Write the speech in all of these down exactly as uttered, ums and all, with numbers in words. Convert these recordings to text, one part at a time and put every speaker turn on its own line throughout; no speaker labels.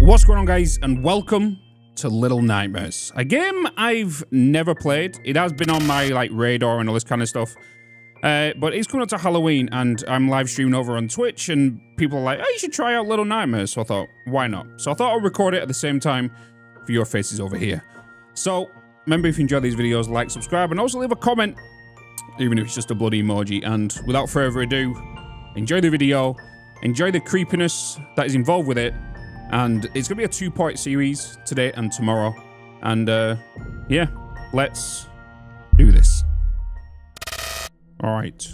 What's going on, guys, and welcome to Little Nightmares, a game I've never played. It has been on my like radar and all this kind of stuff, uh, but it's coming up to Halloween, and I'm live streaming over on Twitch, and people are like, "Oh, you should try out Little Nightmares." So I thought, why not? So I thought I'd record it at the same time for your faces over here. So remember, if you enjoy these videos, like, subscribe, and also leave a comment, even if it's just a bloody emoji. And without further ado, enjoy the video, enjoy the creepiness that is involved with it. And it's going to be a two-part series today and tomorrow. And, uh, yeah, let's do this. All right.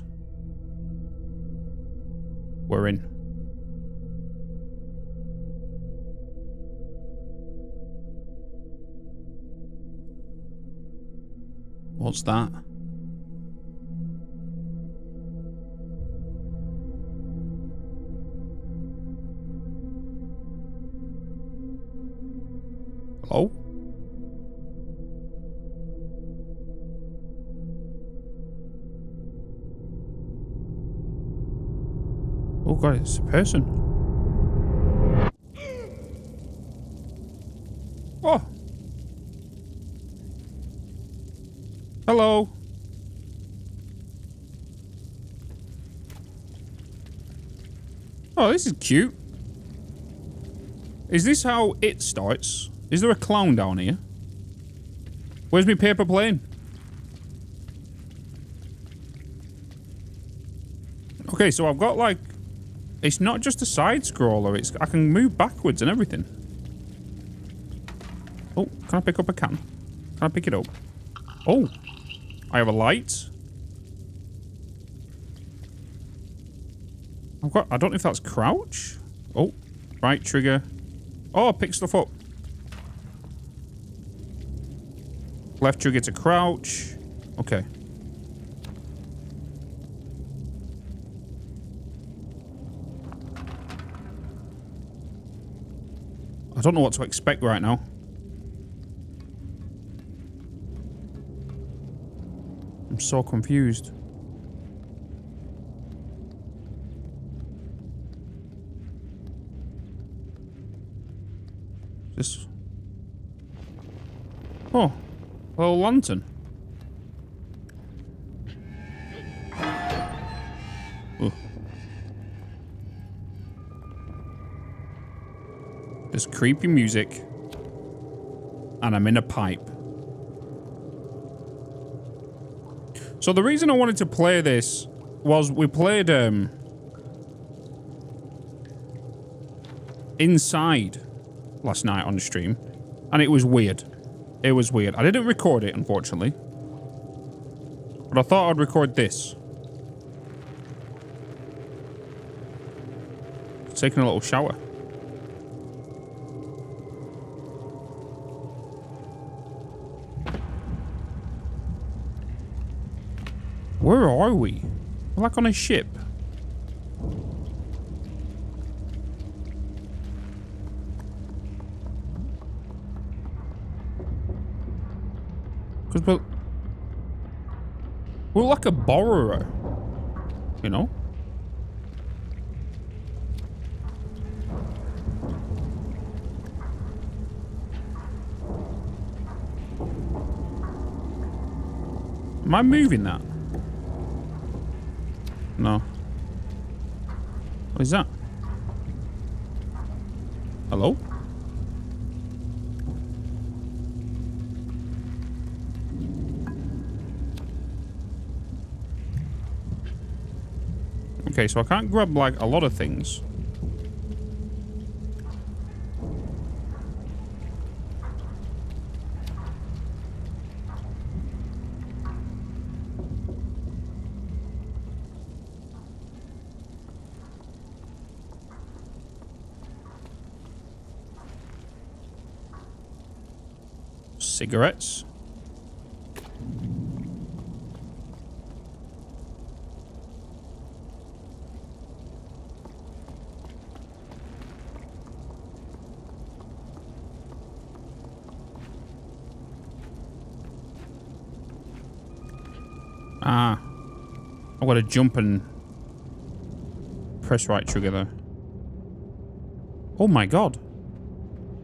We're in. What's that? Hello? Oh god, it's a person. Oh! Hello! Oh, this is cute. Is this how it starts? Is there a clown down here? Where's my paper plane? Okay, so I've got like... It's not just a side scroller, it's I can move backwards and everything. Oh, can I pick up a can? Can I pick it up? Oh, I have a light. I've got... I don't know if that's crouch. Oh, right trigger. Oh, pick stuff up. Left trigger to crouch. Okay. I don't know what to expect right now. I'm so confused. This... Oh. A little lantern. Ooh. There's creepy music. And I'm in a pipe. So the reason I wanted to play this was we played um inside last night on the stream, and it was weird. It was weird. I didn't record it, unfortunately. But I thought I'd record this. Taking a little shower. Where are we? We're like on a ship. Because we're, we're like a borrower, you know? Am I moving that? No. What is that? Hello? Okay, so I can't grab, like, a lot of things. Cigarettes. Ah. I've got to jump and press right trigger there. Oh my god.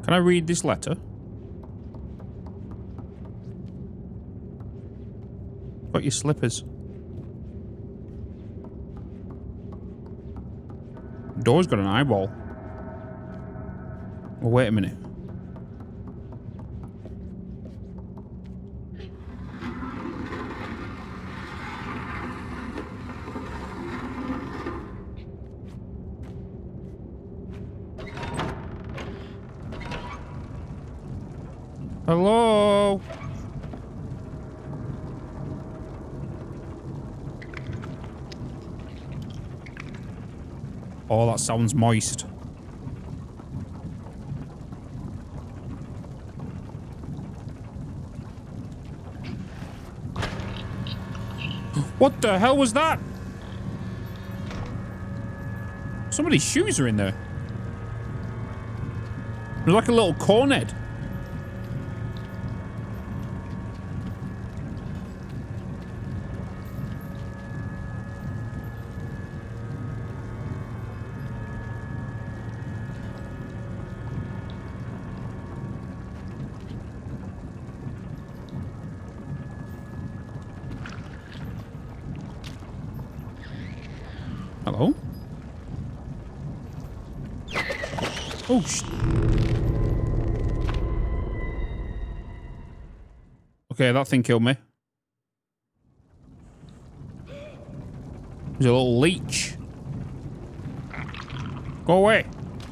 Can I read this letter? Got your slippers. Door's got an eyeball. Oh, wait a minute. Hello? Oh, that sounds moist. What the hell was that? Somebody's shoes are in there. There's like a little corn head. Hello? Oh, sh... Okay, that thing killed me. There's a little leech. Go away.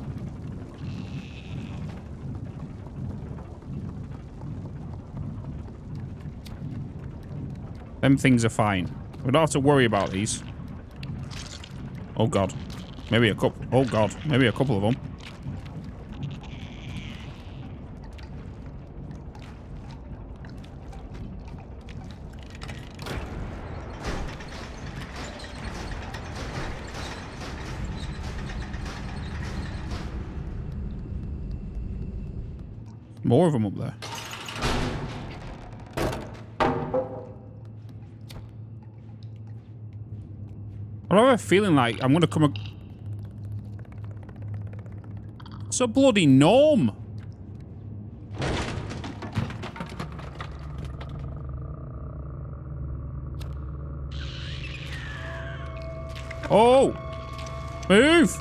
Them things are fine. We don't have to worry about these. Oh god. Maybe a couple. Oh god. Maybe a couple of them. More of them up there. I have a feeling like I'm gonna come a... It's a bloody gnome. Oh! Move!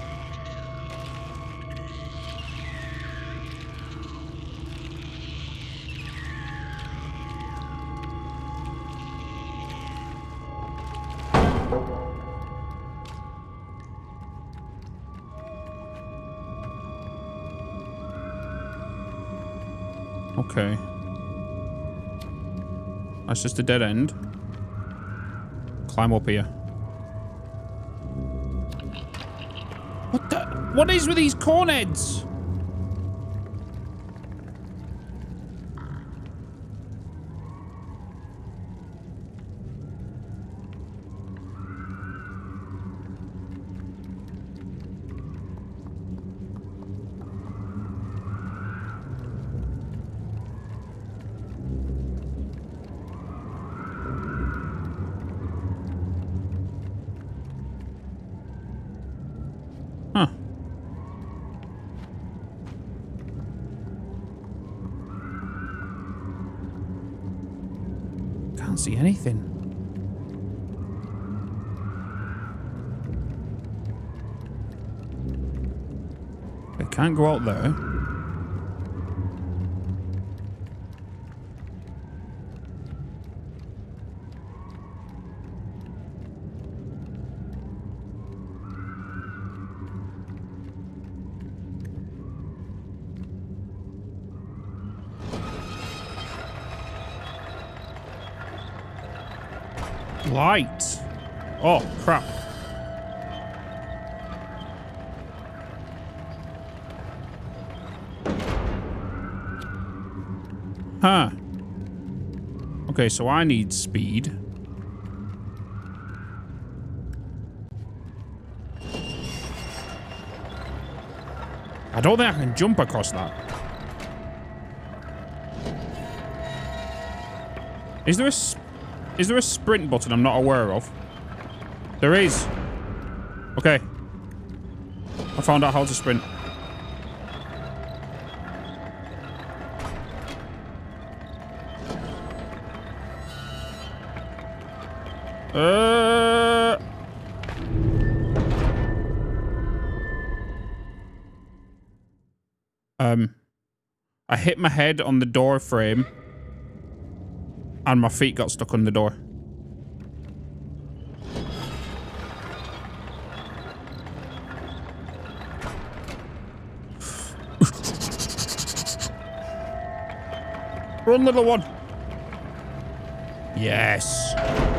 Okay. That's just a dead end. Climb up here. What the? What is with these corn heads? Huh. Can't see anything. I can't go out there. Light. Oh, crap. Huh. Okay, so I need speed. I don't think I can jump across that. Is there a... Is there a sprint button I'm not aware of? There is. Okay. I found out how to sprint. Uh... Um, I hit my head on the door frame and my feet got stuck on the door. Run, little one. Yes.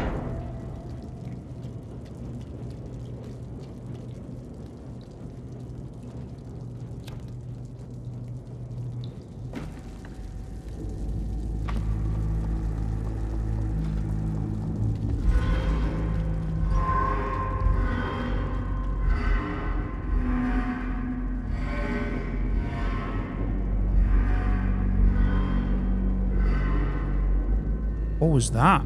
What was that?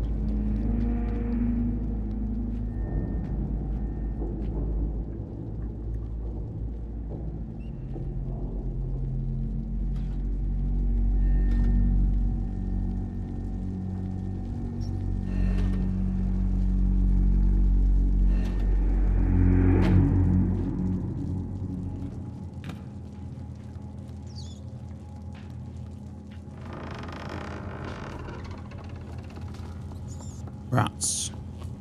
Rats.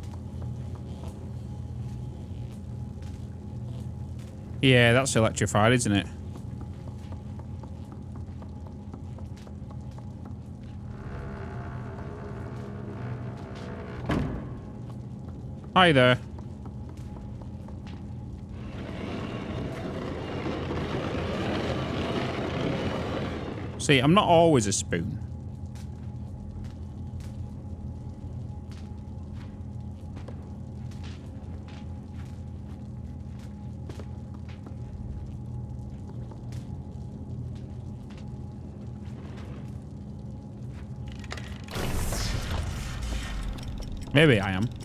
Yeah, that's electrified, isn't it? Hi there. See, I'm not always a spoon. Maybe I am.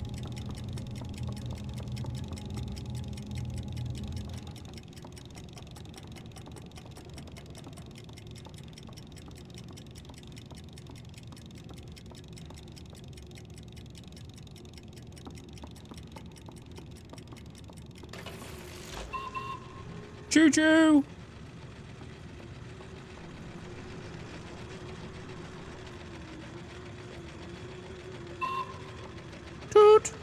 Choo-choo! Toot!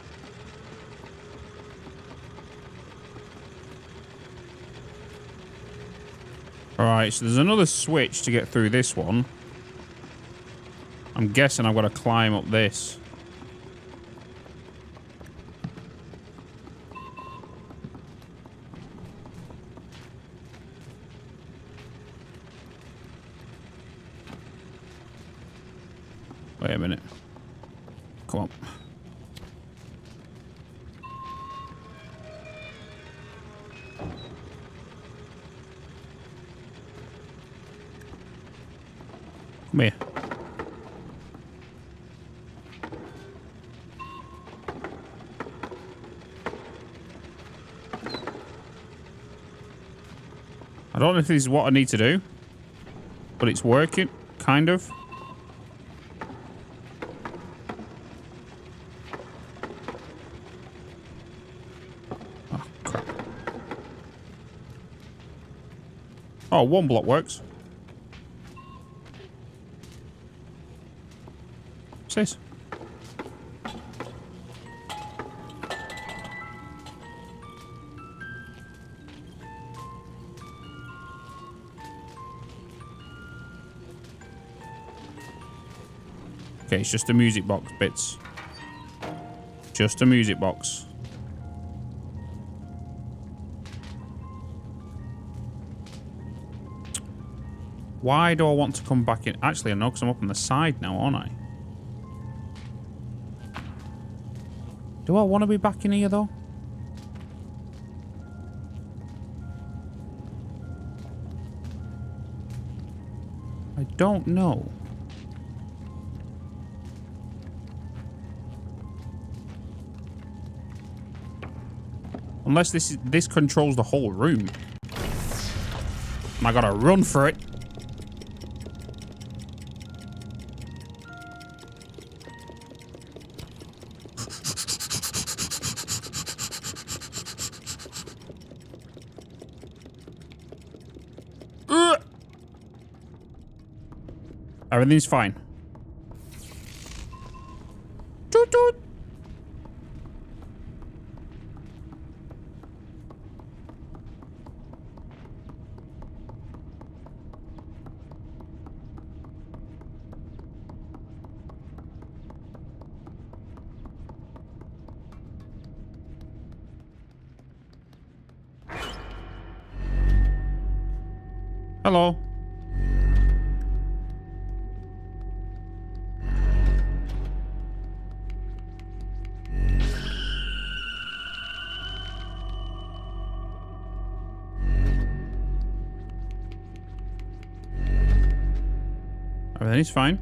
Alright, so there's another switch to get through this one. I'm guessing I've got to climb up this. Wait a minute. Come on. Come here. I don't know if this is what I need to do, but it's working, kind of. Oh, crap. Oh, one block works. What's this? Okay, it's just a music box bits. Just a music box. Why do I want to come back in? Actually, I know, because I'm up on the side now, aren't I? Do I want to be back in here, though? I don't know. Unless this is, this controls the whole room. And I gotta run for it. Everything's fine. Toot toot. Hello. Everything's fine.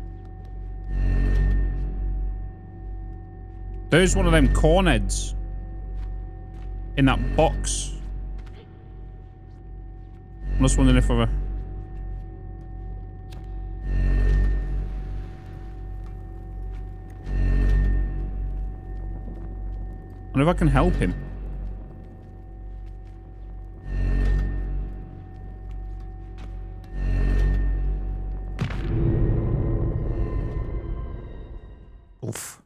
There's one of them corn heads in that box. I'm just wondering if I've... I wonder if I can help him. Oof.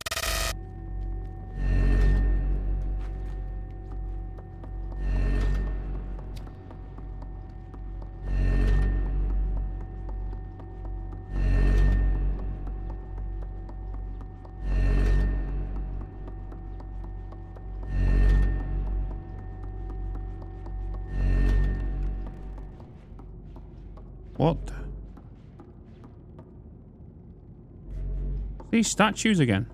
What? These statues again.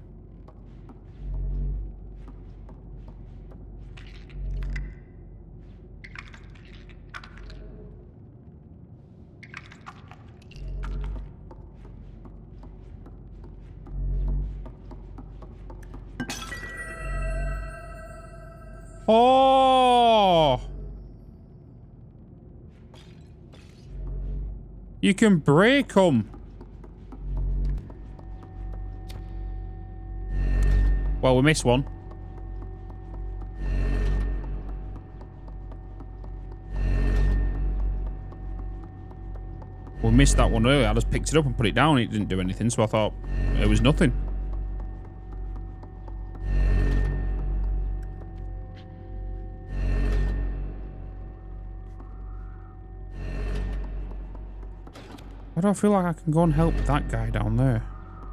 Oh! You can break them. Well, we missed one. We missed that one earlier. I just picked it up and put it down. It didn't do anything, so I thought it was nothing. Why do I feel like I can go and help that guy down there?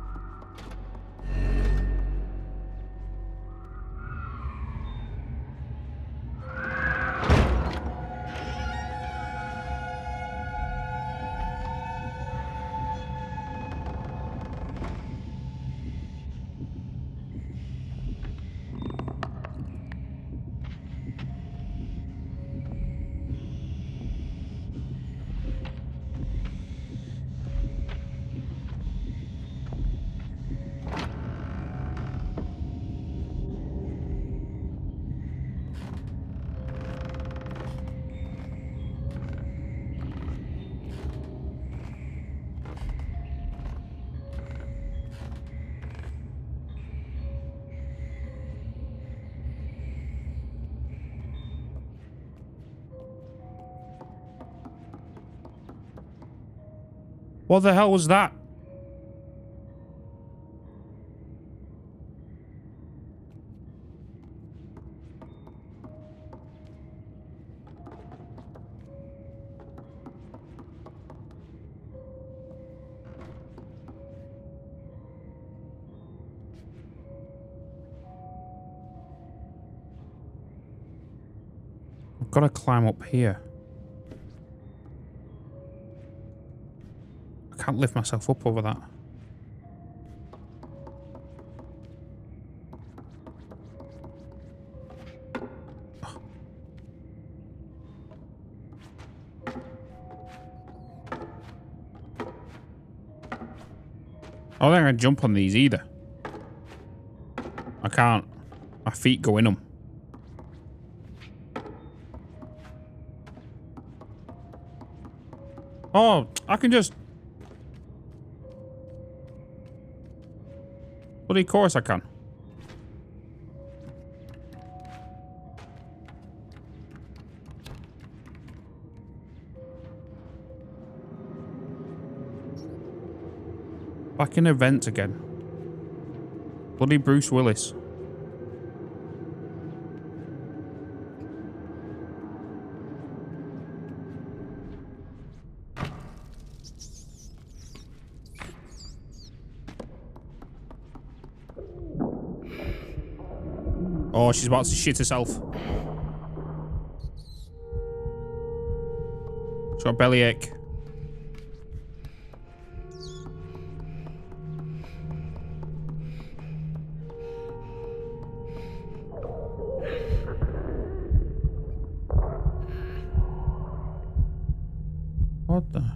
What the hell was that? I've got to climb up here. I can't lift myself up over that. I don't think I can jump on these either. I can't. My feet go in them. Oh, I can just... Bloody course I can. Back in events again. Bloody Bruce Willis. Oh, she's about to shit herself. She's got a bellyache. What the?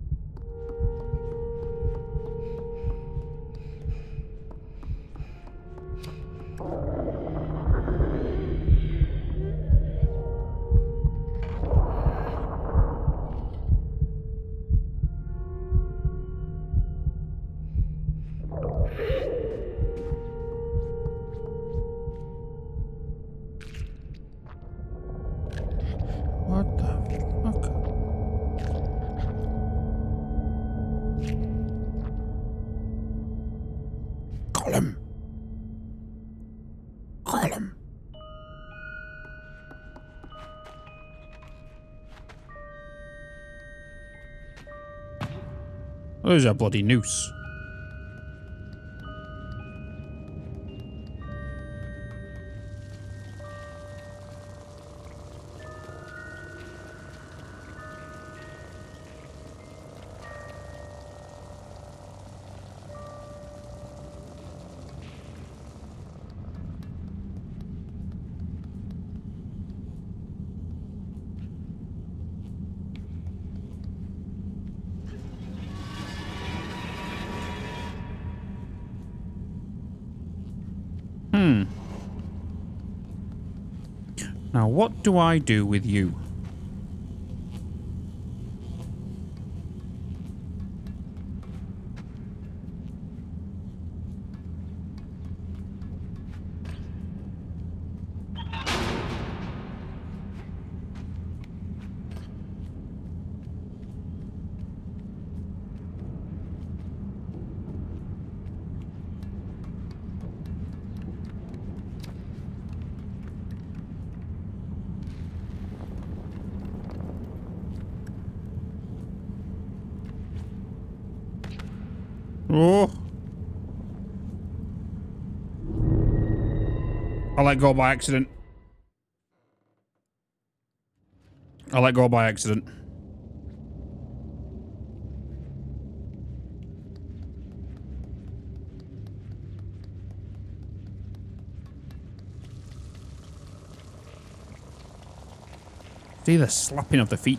What the fuck? Column. Column. There's a bloody noose. Hmm. Now, what do I do with you? Oh. I let go by accident. I let go by accident. See the slapping of the feet.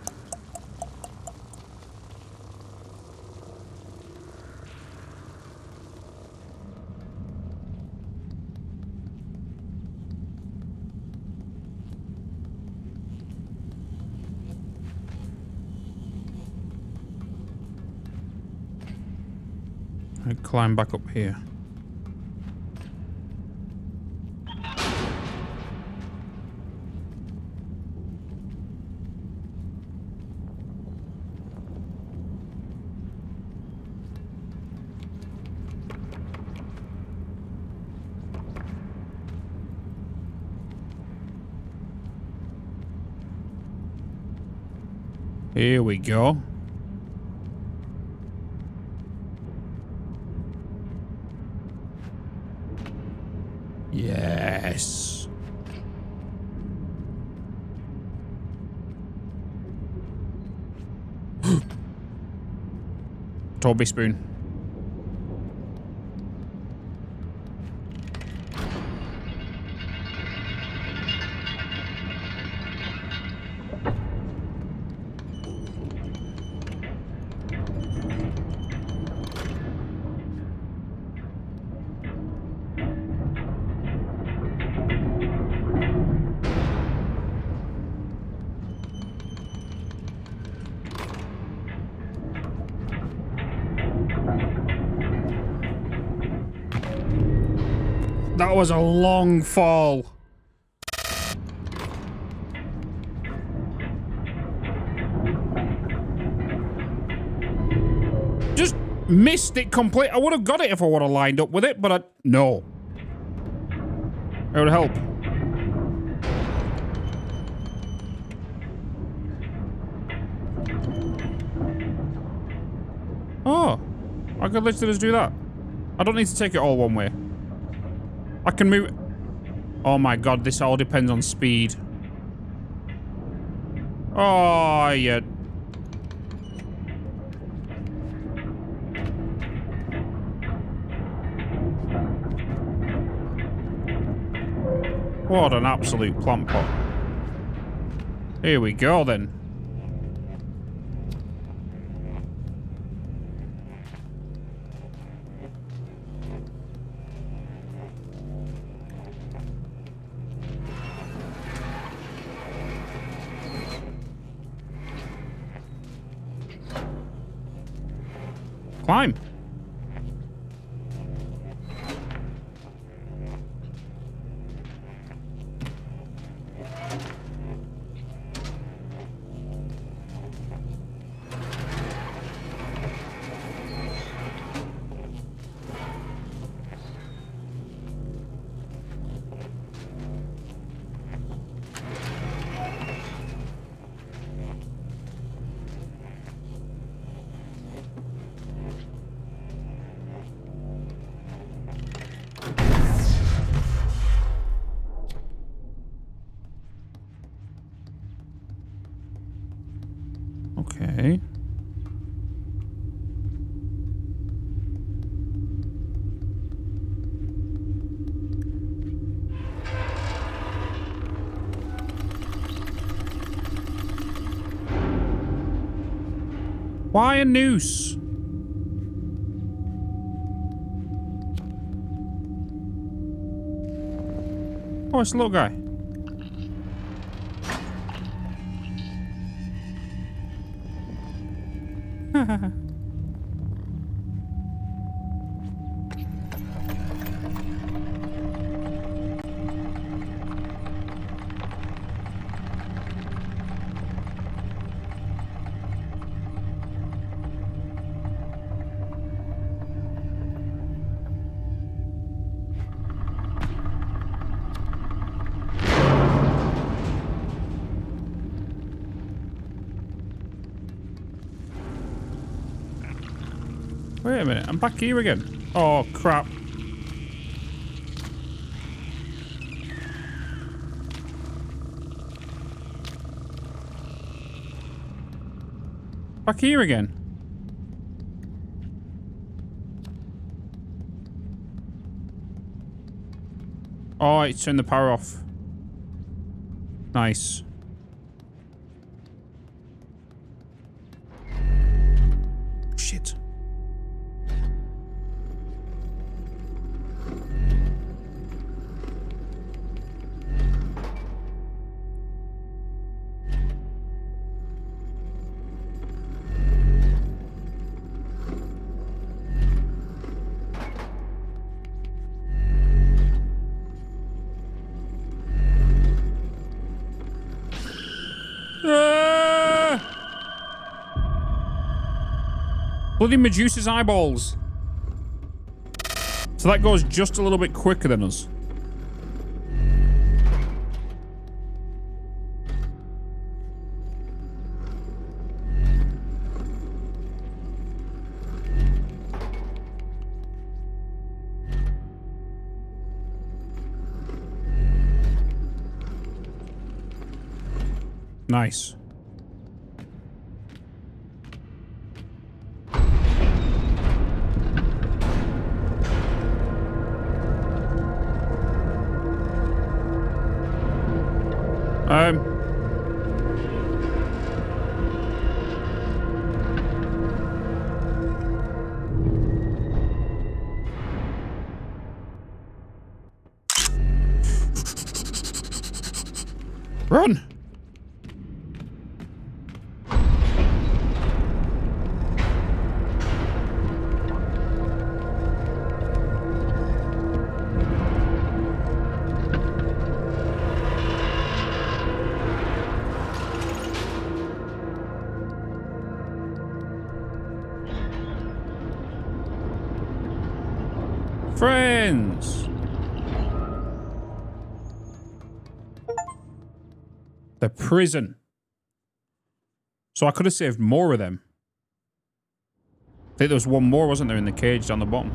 I climb back up here. Here we go. Yes. Toby spoon. That was a long fall. Just missed it complete. I would have got it if I would have lined up with it, but I... No. It would help. Oh. I could literally just do that. I don't need to take it all one way. I can move... Oh my god, this all depends on speed. Oh, yeah. What an absolute plant pot. Here we go then. Climb. Okay. Why a noose? Oh, it's a little guy. Wait a minute, I'm back here again. Oh, crap. Back here again. Oh, it's turned the power off. Nice. Shit. Bloody Medusa's eyeballs. So that goes just a little bit quicker than us. Nice. Um. Run! Friends! The prison. So I could have saved more of them. I think there was one more, wasn't there, in the cage down the bottom?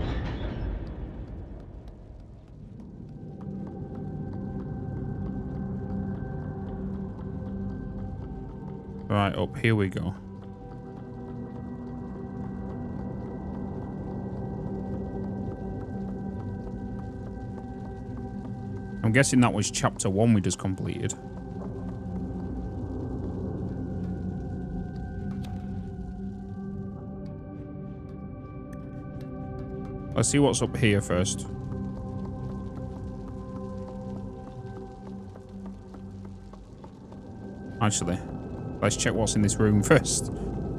Right, up here we go. I'm guessing that was chapter one we just completed. Let's see what's up here first. Actually, let's check what's in this room first.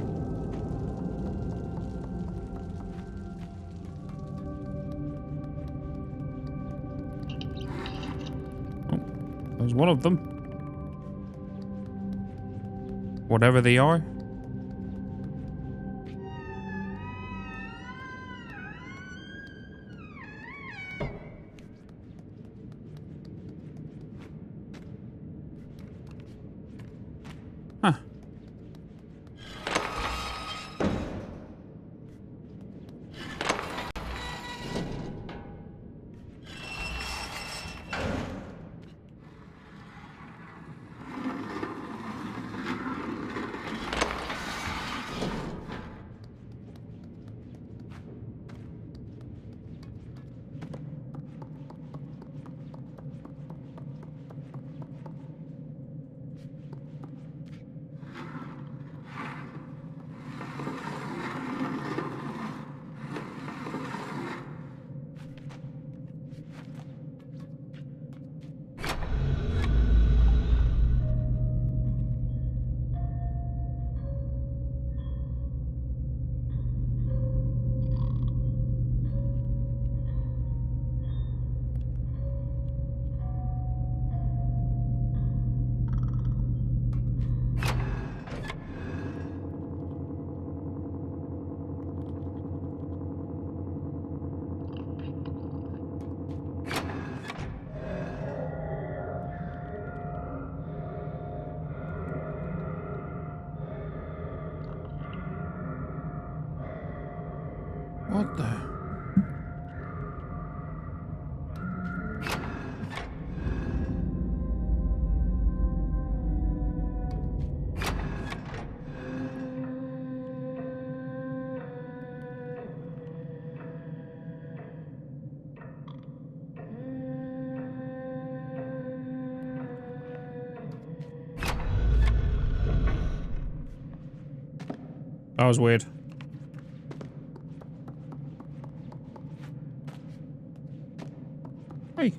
Oh, there's one of them. Whatever they are. Huh. What the? That was weird. Hey.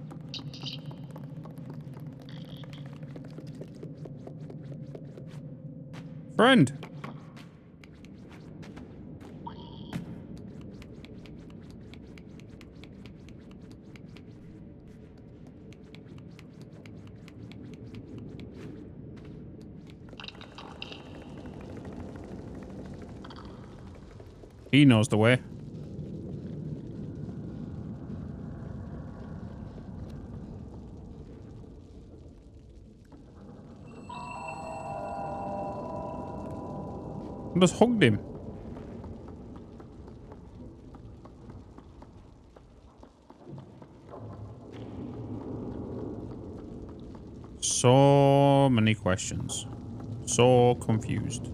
Friend. He knows the way. I just hugged him. So many questions. So confused.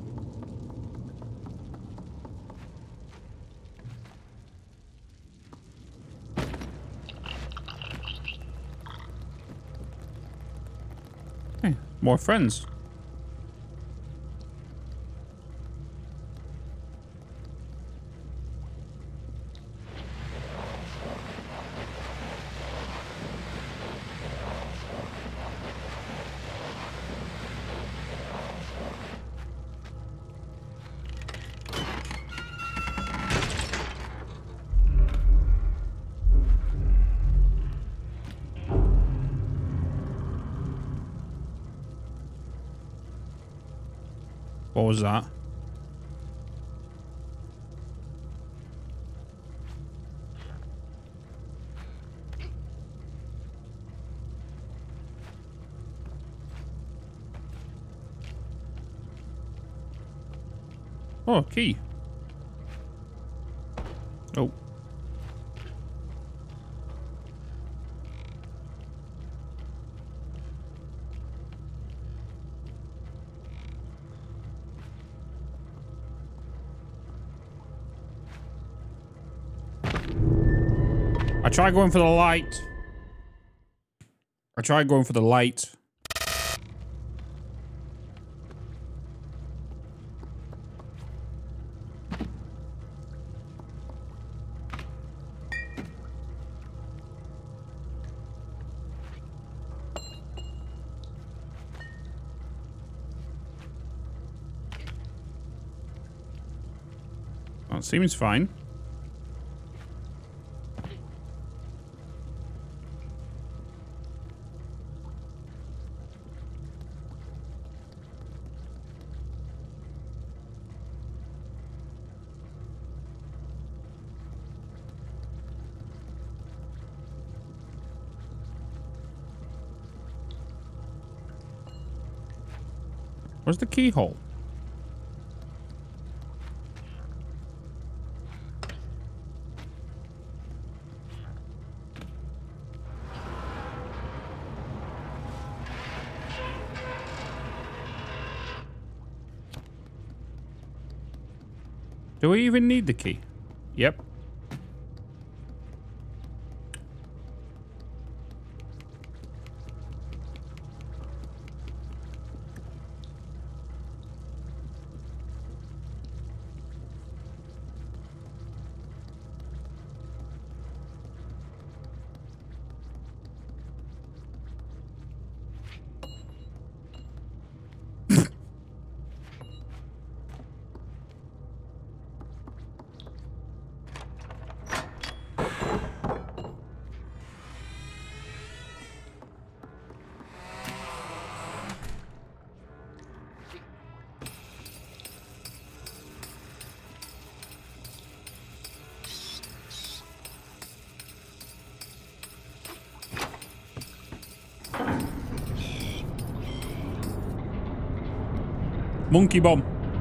Hey, more friends. What was that? Oh, key. Oh. I tried going for the light. I tried going for the light. That seems fine. Where's the keyhole? Do we even need the key? Yep. Monkey bomb.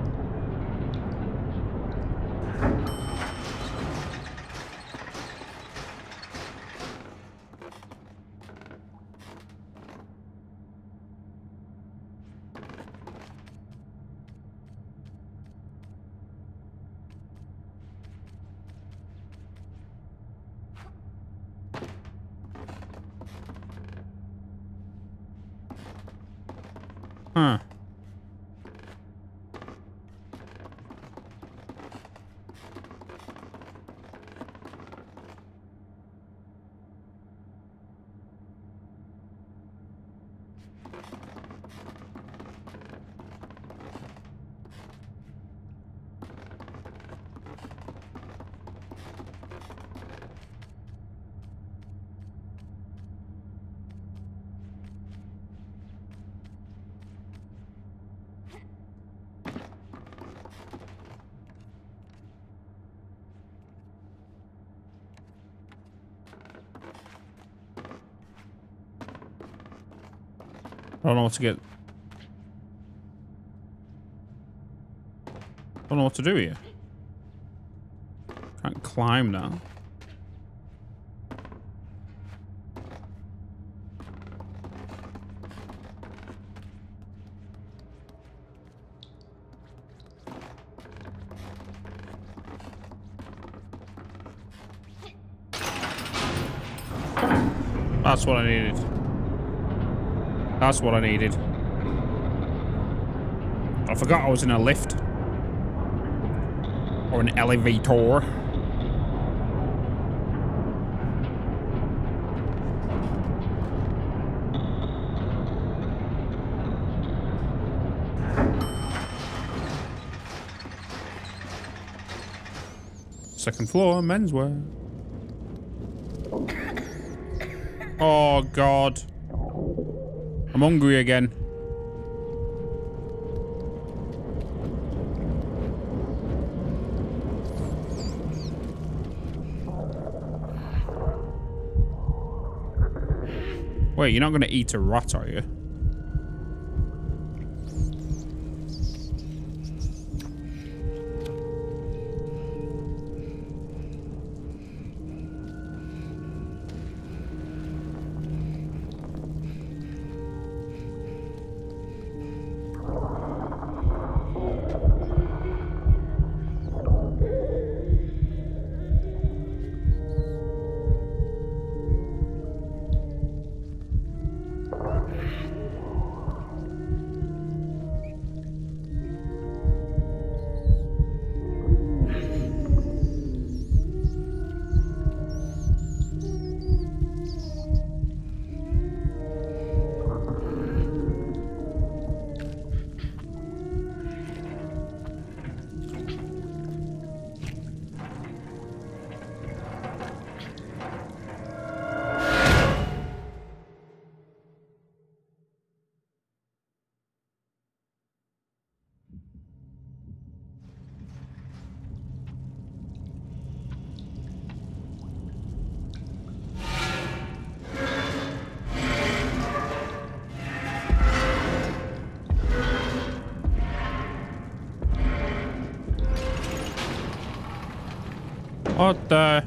Huh. I don't know what to get. I don't know what to do here. Can't climb now. That's what I needed. That's what I needed. I forgot I was in a lift. Or an elevator. Second floor, menswear. Oh, God. I'm hungry again. Wait, you're not going to eat a rat, are you? What the?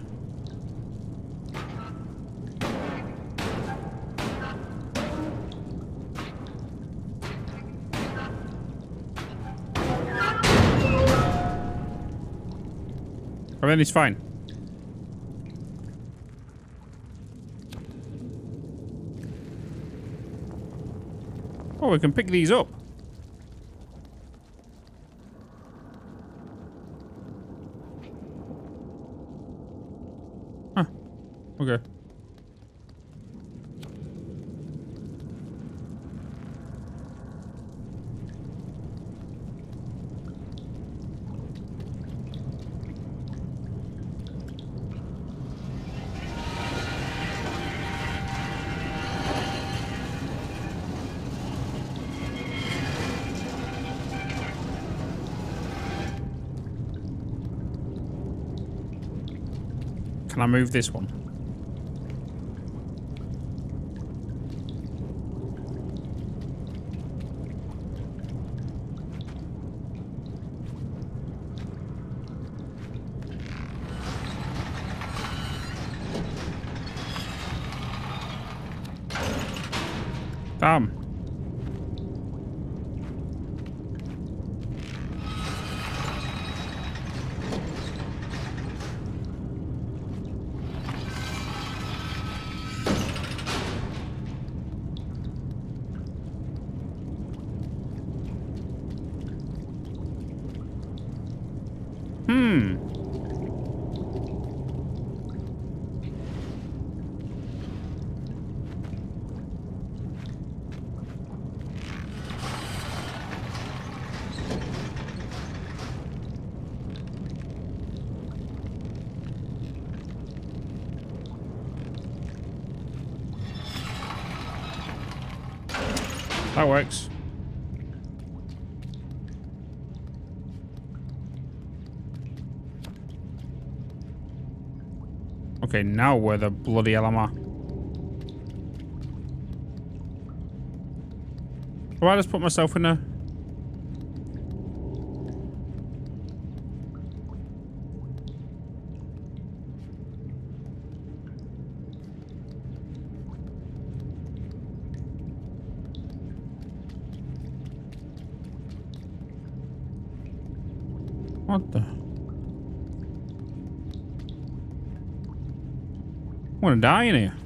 Everything's fine. Oh, we can pick these up. Huh. Okay. Can I move this one? Damn. Hmm. That works. Okay, now where the bloody hell am I? Well, I just put myself in there. What the? I want to die in here.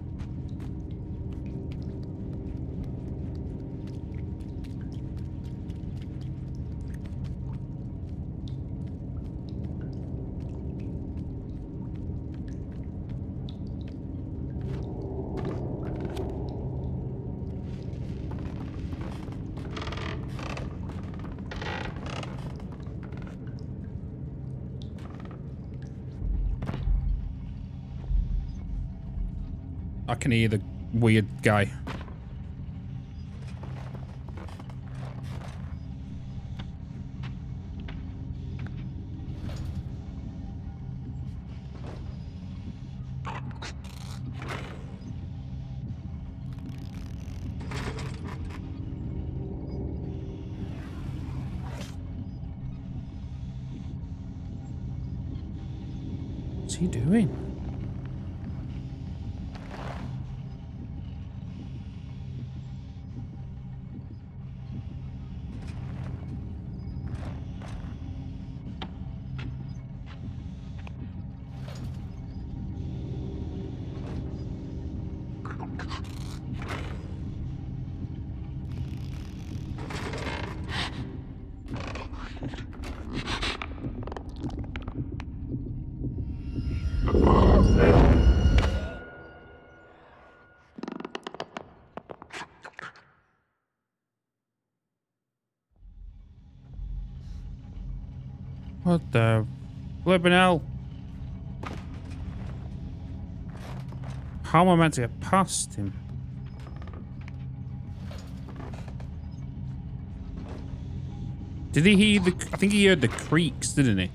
I can hear the weird guy. What's he doing? What the flipping hell? How am I meant to get past him? Did he hear the... I think he heard the creaks, didn't he?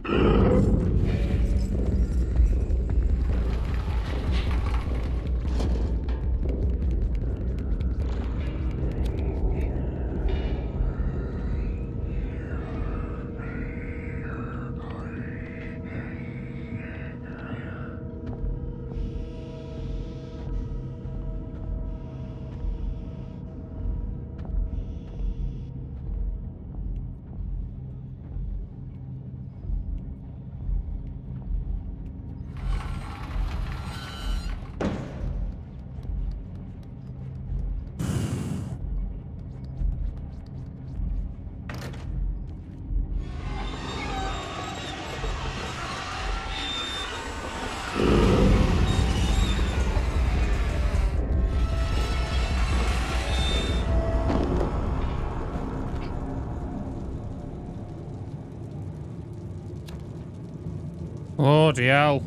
Bloody hell.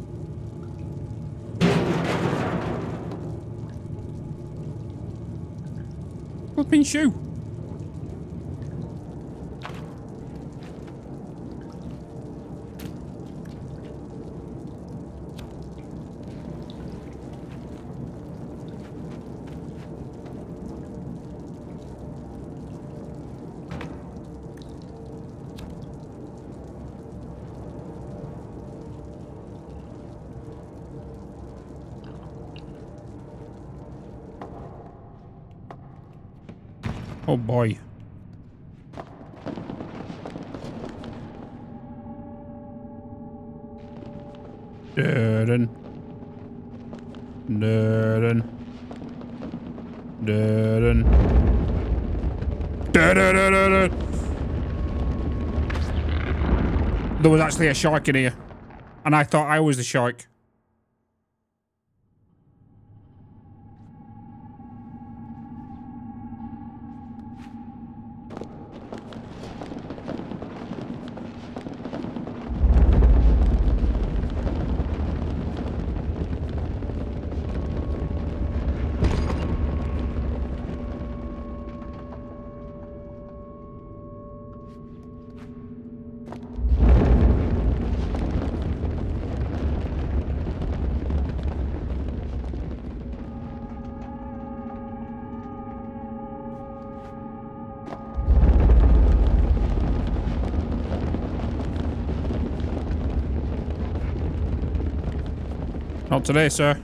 Flipping shoe. Oh boy. Dun dun dun dun. There was actually a shark in here, and I thought I was the shark. Not today, sir.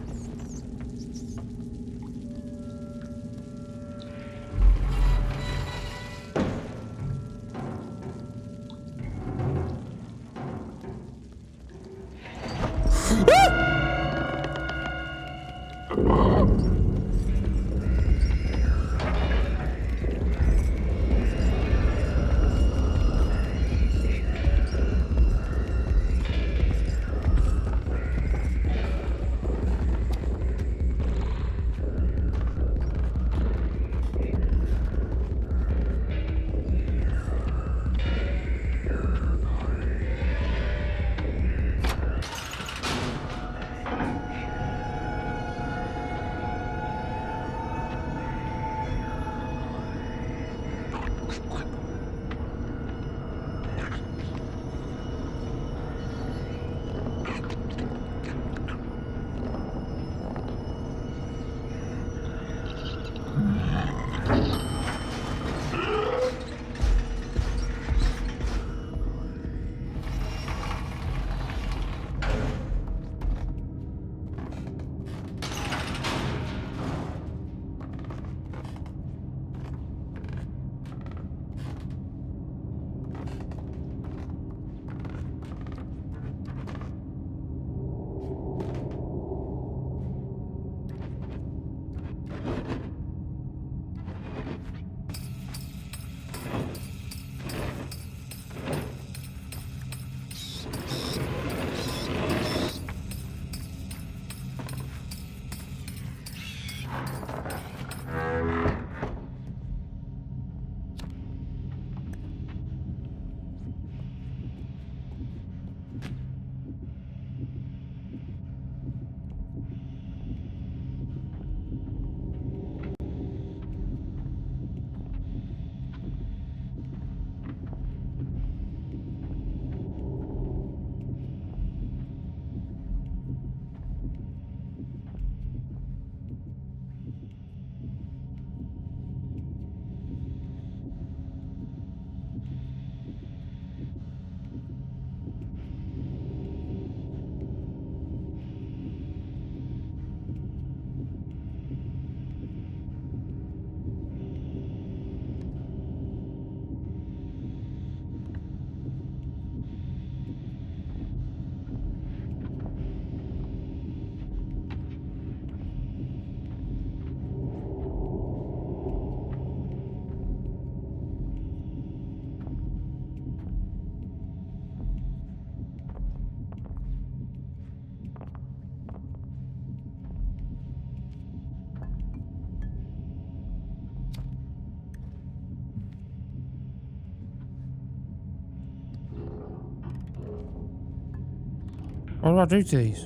What do I do to these?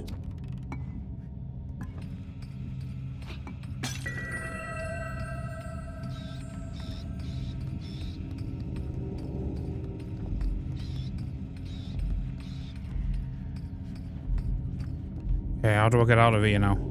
Okay, how do I get out of here now?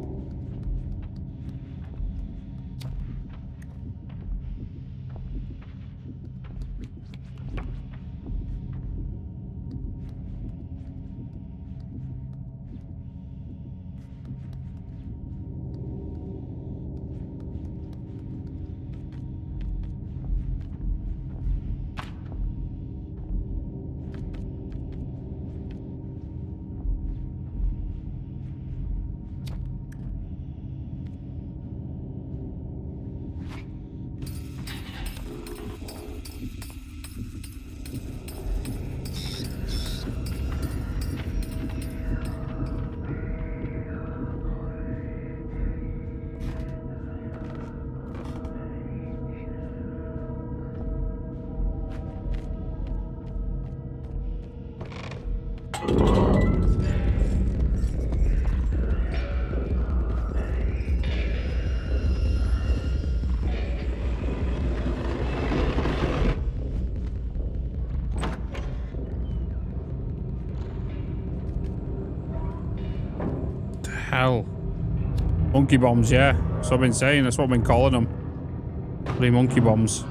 Hell. Monkey bombs, yeah. That's what I've been saying. That's what I've been calling them. Bloody monkey bombs.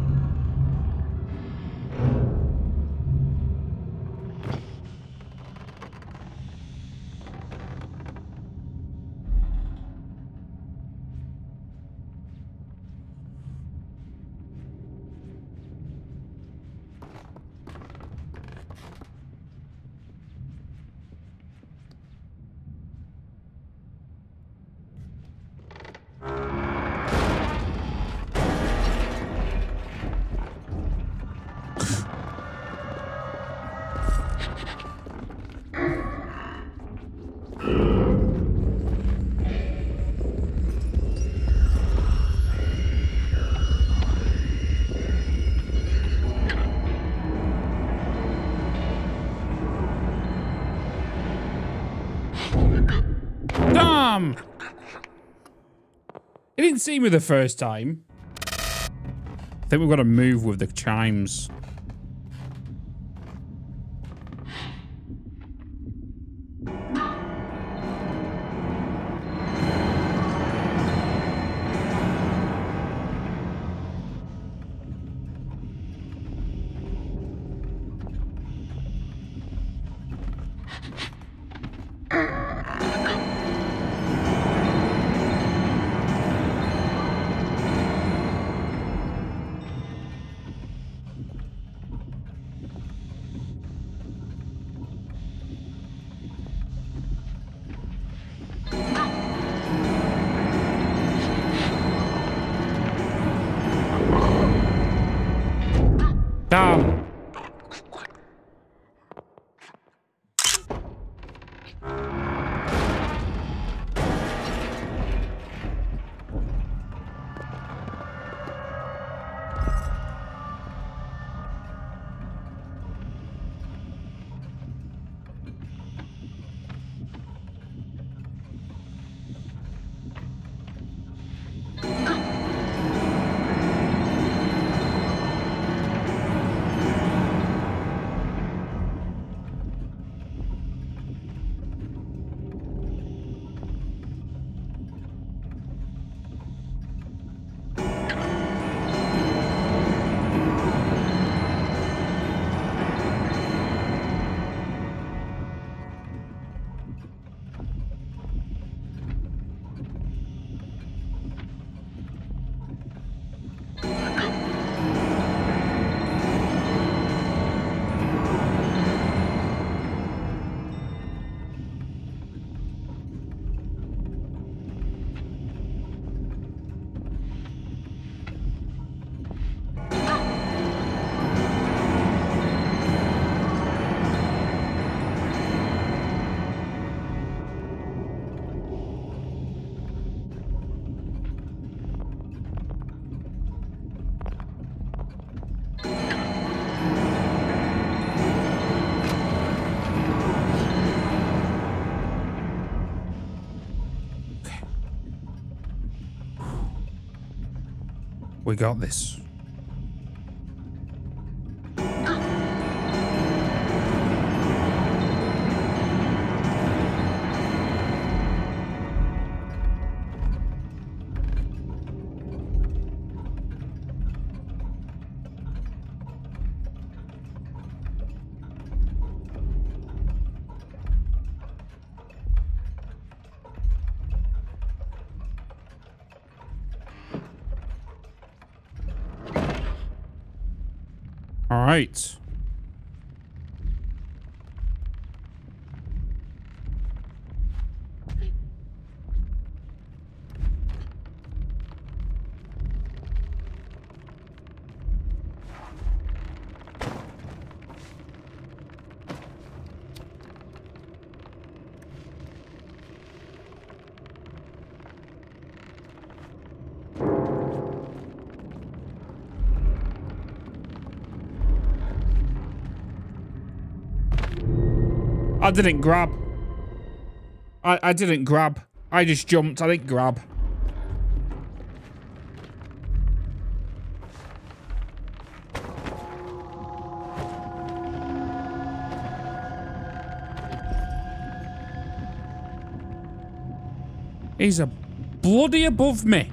Damn! It didn't see me the first time. I think we've got to move with the chimes. Damn. We got this. All right. I didn't grab. I, I didn't grab. I just jumped. I didn't grab. He's a bloody above me.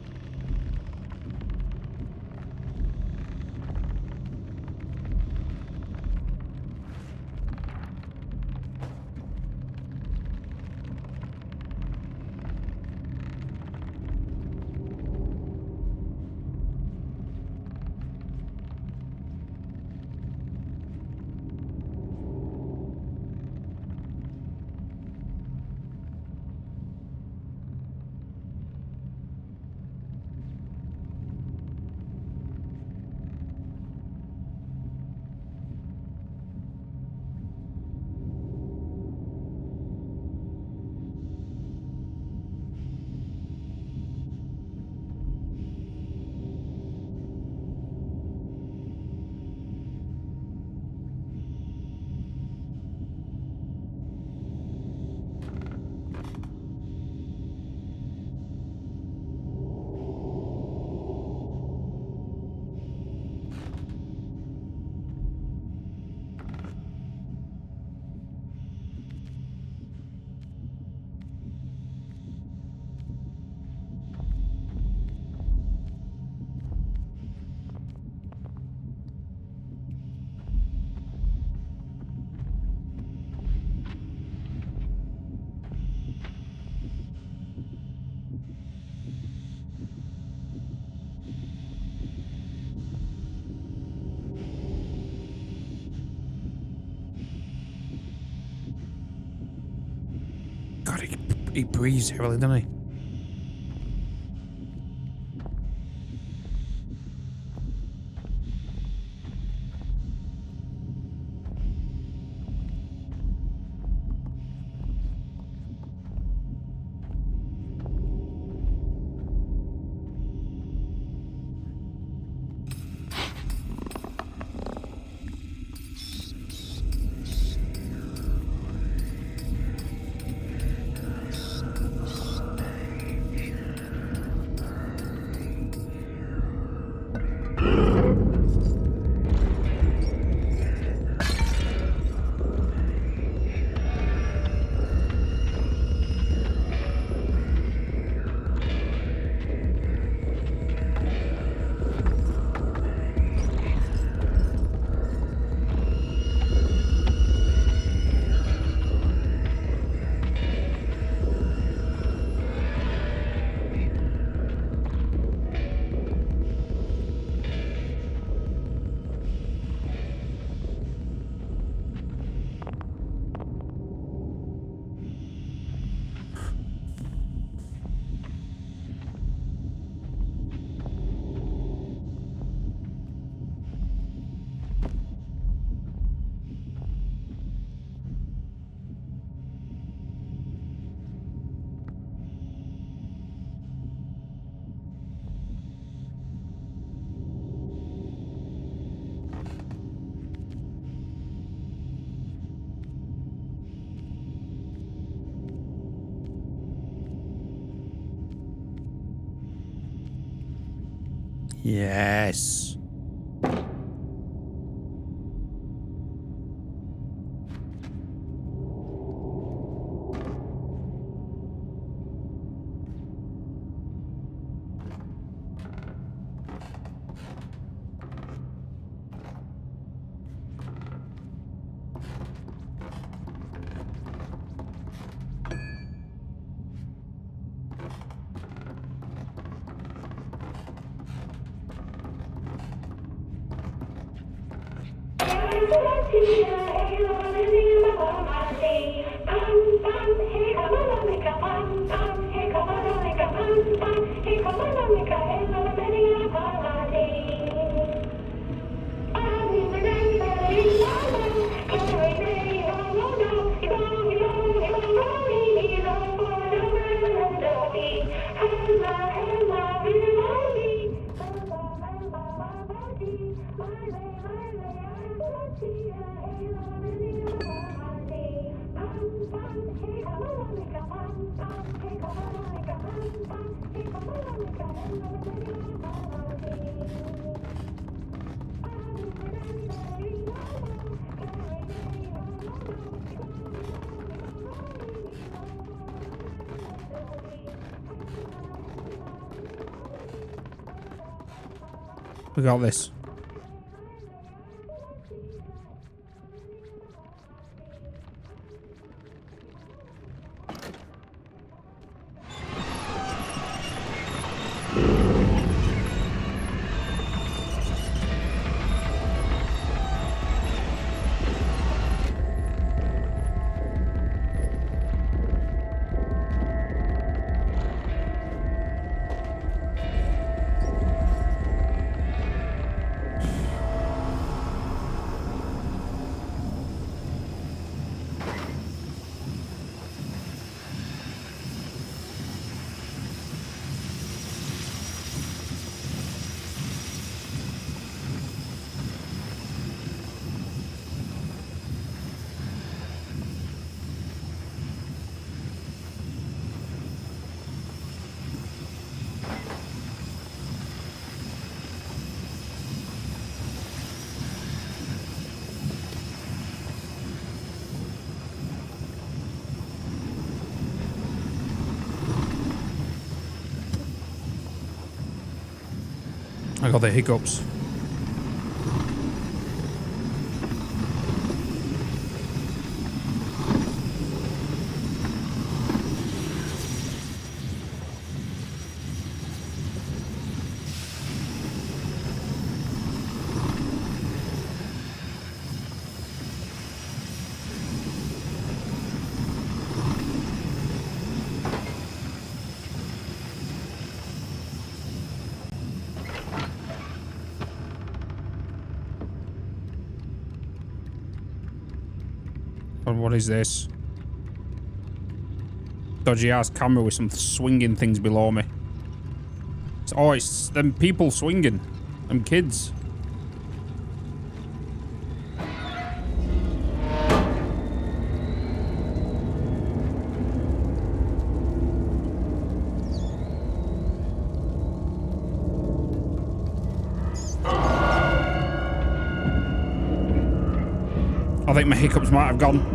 God, he, he breathes heavily, doesn't he? Yes. We got this. I got the hiccups. What is this? Dodgy ass camera with some swinging things below me. It's, oh, it's them people swinging. Them kids. I think my hiccups might have gone.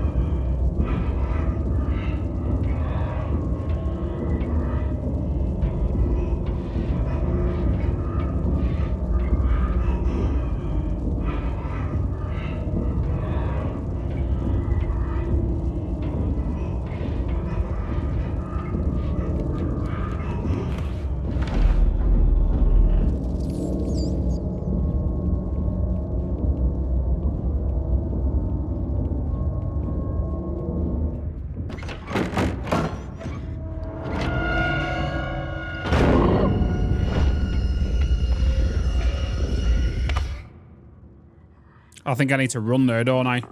I think I need to run there, don't I?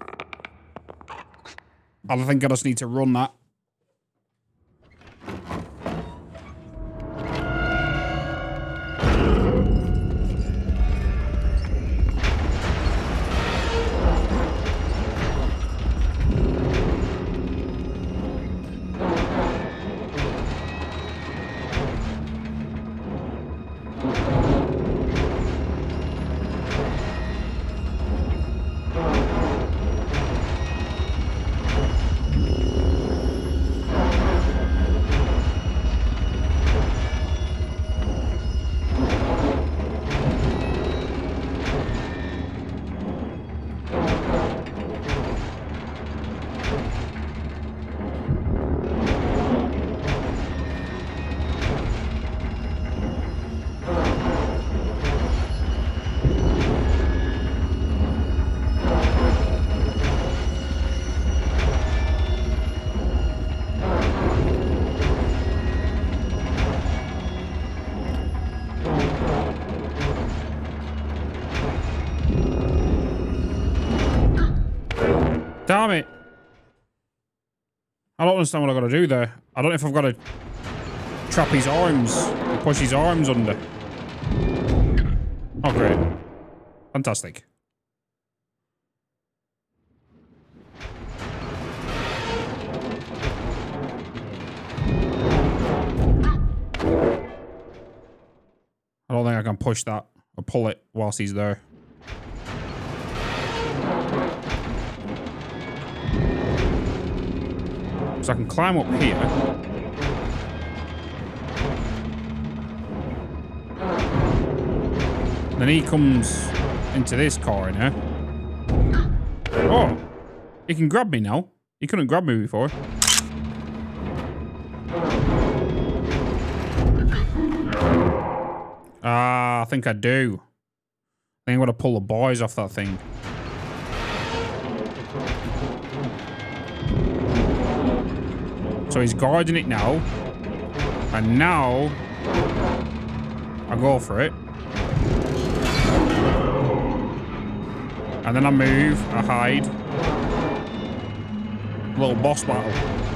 I think I just need to run that. Damn it. I don't understand what I've got to do there. I don't know if I've got to trap his arms or push his arms under. Oh, great. Fantastic. I don't think I can push that or pull it whilst he's there. So I can climb up here. Then he comes into this corner. Oh, he can grab me now. He couldn't grab me before. Ah, I think I do. I think I'm gonna pull the boys off that thing. So he's guarding it now. And now I go for it. And then I move, I hide. Little boss battle.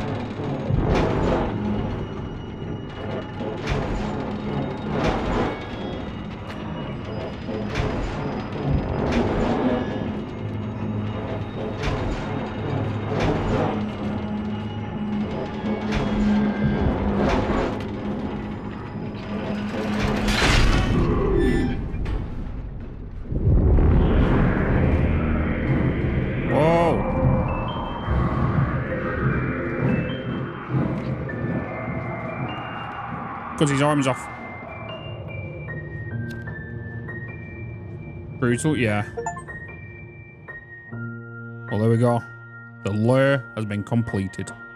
Cuts his arms off. Brutal, yeah. Well, there we go. The lure has been completed.